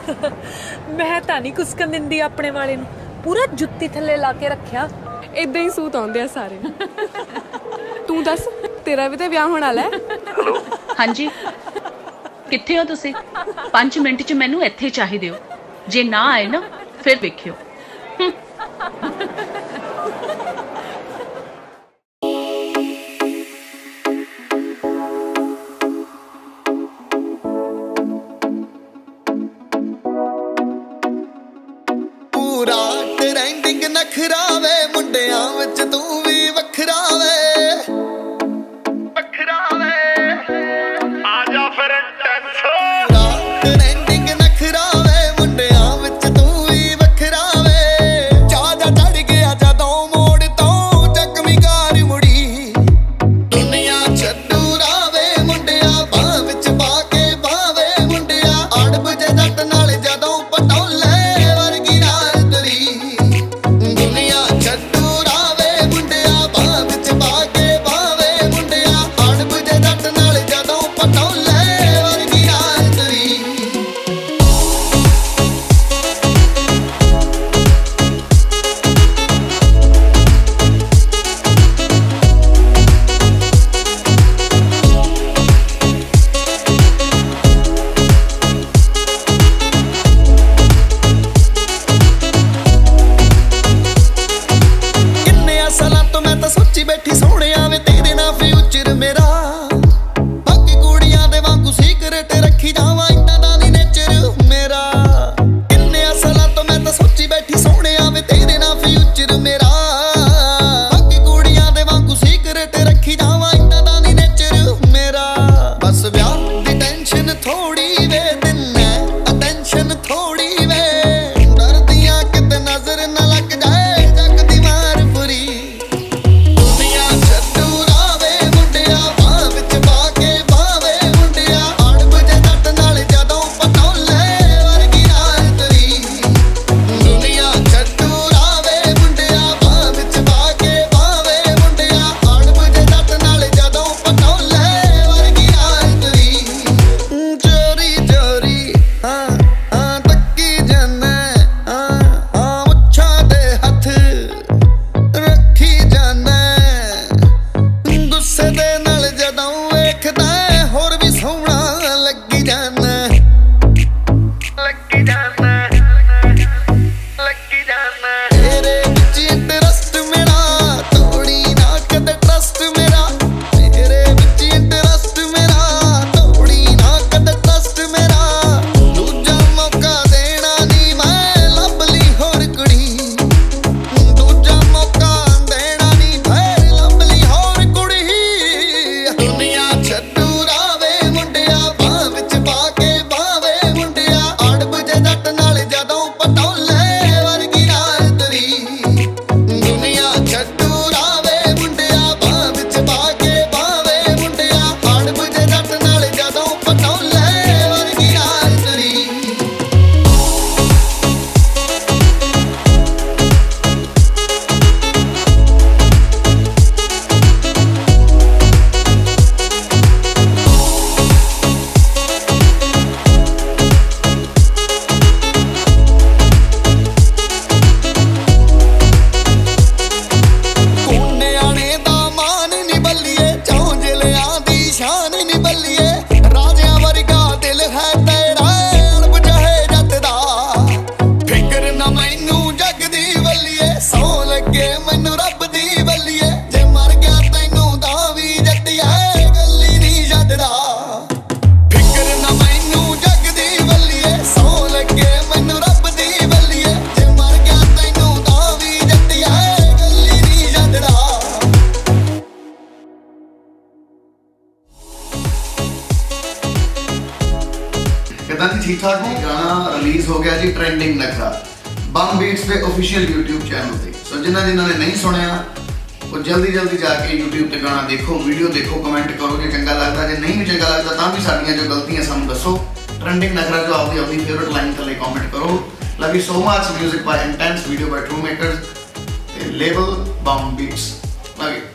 मैं तां नहीं कुसकन दिंदी अपने वाले नूं, पूरा जुत्ती थल्ले ला के रखिया। इदां ही सूत आउंदे आ सारे। तू दस, तेरा भी तो विआह होने वाला है। हेलो हाँ जी, कित्थे हो तुसी? 5 मिनट च मैनू इत्थे चाहिदे हो, जे ना आए ना फिर वेखियो। पूरा ट्रेंडिंग नखरा वे मुंडियां विच तू भी वखरा वे आजा फिर पूरा ट्रेंडिंग नखरा वे मुंडियां विच तू भी वखरा वे चाचा चढ़ गया जदों मोड़ तो जख्मी कार मुड़ी दुनिया छड्डू रावे मुंडिया बां विच पा के बावे मुंडिया अड़ब जे जट नाल जदों पटोले वर्गी रात दुनिया छड्डू रावे मुंडिया बां विच पा के बावे मुंडिया अड़ब जे जट नाल जदों पटोले वर्गी रात किन्ने सालां तो मैं तां सोची बैठी सोहणिया वे तेरे नाल फ्यूचर मेरा बाकी कुड़ियां दे वांगू सीक्रेट रखी जावां इन्ना दा नी नेचर मेरा किन्ने सालां तो मैं तां सोची बैठी सोहणिया वे तेरे नाल फ्यूचर मेरा बाकी कुड़ियां दे वांगू सीक्रेट रखी जावां इन्ना दा नी नेचर मेरा बस ब्याह दी टेंशन थोड़ी वे दिन्ने अटेंशन थोड़ी वे डरदियां किते नजर न लग जाए जग दी मार पूरी दुनिया छड्डू रावे मुंडिया बां विच पा के बावे मुंडिया अड़ब जे जट नाल जदों पटोले वर्गी रात दुनिया छड्डू रावे मुंडिया बां विच पा के बावे मुंडिया अड़ब जे जट नाल जदों पटोले वर्गी रात चोरी चोरी हाँ हाँ तक्की जाना हाँ मुच्छां दे हथ रखी जाना गुस्से दे नाल जदों वेखदा होर भी सोहਣਾ लगी जाना तेरे विच इंटरस्ट मेरा तोड़ी ना कदे ट्रस्ट मेरा तेरे विच इंटरस्ट मेरा तोड़ी ना कदे ट्रस्ट मेरा दूजा मौका देना नी मैं लभ ली होर कुड़ी दूजा मौका देना नी मैं लभ ली होर कुड़ी दुनिया छड्डू रावे मुंडिया बां विच पा के बावे मुंडिया अड़ब जे जट नाल जदों पटोले वर्गी रात दुनिया छड्डू रावे मुंडिया बां विच पा के बावे मुंडिया अड़ब जे जट नाल जदों पटोले वर्गी रात नियाणे दा मान नी बल्लिए चौंजलियां दी शान नी बल्लिए राजियां वर्गा दिल है तेरा अड़ब चाहे जट दा फिकर ना मैनू जग दी बल्लिए सौ लगे मैनू रब दी बल्लिए जे मर गया तैनू दा भी जट्टिया गल्ली नी छड्डदा फिकर ना मैनू जग दी बल्लिए सौ लगे मैनू रब दी बल्लिए जे मर गया तैनू दा भी जट्टिया गल्ली नी छड्डदा कितना जी ठीक ठाक हो। गाना रिलीज हो गया जी ट्रेंडिंग नखरा बम बीट्स पे ऑफिशियल यूट्यूब चैनल पे। सो जिन्होंने नहीं सुनिया वो जल्दी जल्दी जाके यूट्यूब पे गाना देखो, वीडियो देखो, कमेंट करो जो चंगा लगता, जो नहीं भी चंगा लगता तो भी साडियां जो गलतियां सानू दसो। ट्रेंडिंग नखरा जो आपकी अपनी फेवरेट लाइन थले कमेंट करो। Love you so much. Music by Intense, video by True Makers, label Bam Beats. Love you.